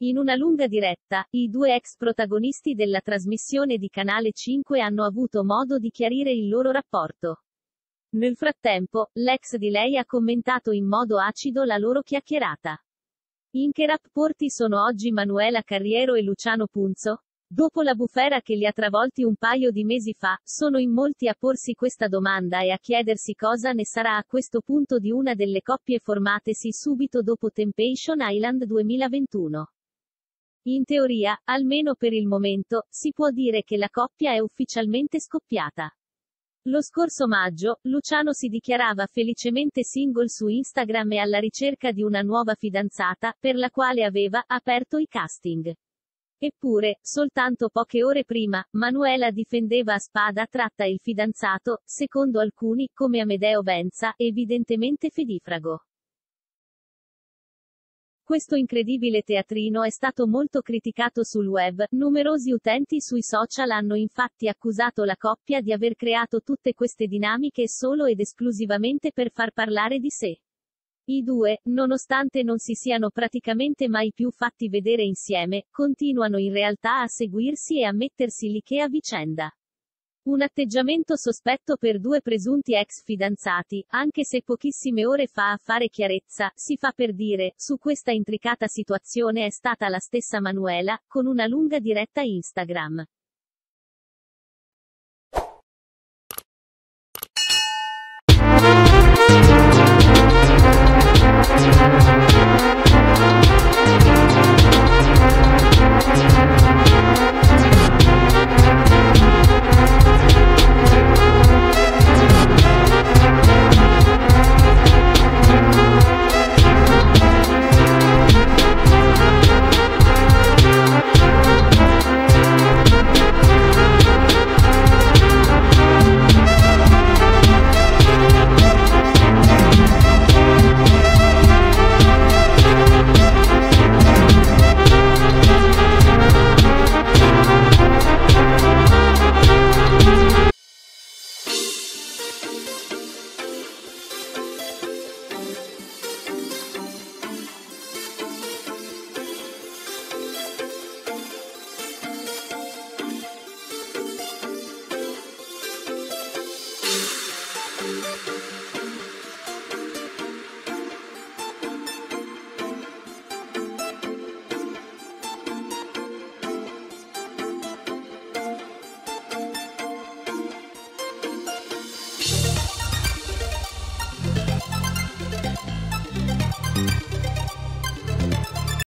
In una lunga diretta, i due ex protagonisti della trasmissione di Canale 5 hanno avuto modo di chiarire il loro rapporto. Nel frattempo, l'ex di lei ha commentato in modo acido la loro chiacchierata. In che rapporti sono oggi Manuela Carriero e Luciano Punzo? Dopo la bufera che li ha travolti un paio di mesi fa, sono in molti a porsi questa domanda e a chiedersi cosa ne sarà a questo punto di una delle coppie formatesi subito dopo Temptation Island 2021. In teoria, almeno per il momento, si può dire che la coppia è ufficialmente scoppiata. Lo scorso maggio, Luciano si dichiarava felicemente single su Instagram e alla ricerca di una nuova fidanzata, per la quale aveva aperto i casting. Eppure, soltanto poche ore prima, Manuela difendeva a spada tratta il fidanzato, secondo alcuni, come Amedeo Benza, evidentemente fedifrago. Questo incredibile teatrino è stato molto criticato sul web, numerosi utenti sui social hanno infatti accusato la coppia di aver creato tutte queste dinamiche solo ed esclusivamente per far parlare di sé. I due, nonostante non si siano praticamente mai più fatti vedere insieme, continuano in realtà a seguirsi e a mettersi like a vicenda. Un atteggiamento sospetto per due presunti ex fidanzati, anche se pochissime ore fa a fare chiarezza, si fa per dire, su questa intricata situazione è stata la stessa Manuela, con una lunga diretta Instagram.